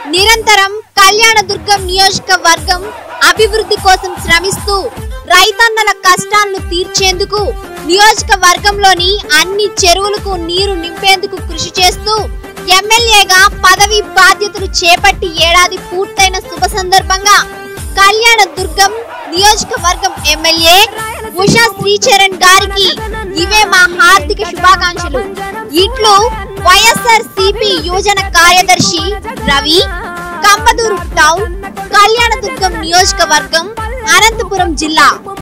నిరంతరం కళ్యాణదుర్గం నియోజకవర్గం అభివృద్ధి కోసం శ్రమిస్తూ రైతన్నల కష్టాలను తీర్చేందుకు నియోజకవర్గంలోని అన్ని చెరువులకు నీరు నింపేందుకు కృషి చేస్తూ ఎమ్మెల్యేగా పదవి బాధ్యతలు చేపట్టి ఏడాది పూర్తయిన శుభ సందర్భంగా కళ్యాణదుర్గం నియోజకవర్గం ఎమ్మెల్యే ఉషా శ్రీచరణ్ గారికి ఇవే మా హార్దిక శుభాకాంక్షలు. ఇట్లు వైఎస్ఆర్సీపీ యువజన కార్యదర్శి రవి, కంబదూరు టౌన్, కళ్యాణదుర్గం నియోజకవర్గం, అనంతపురం జిల్లా.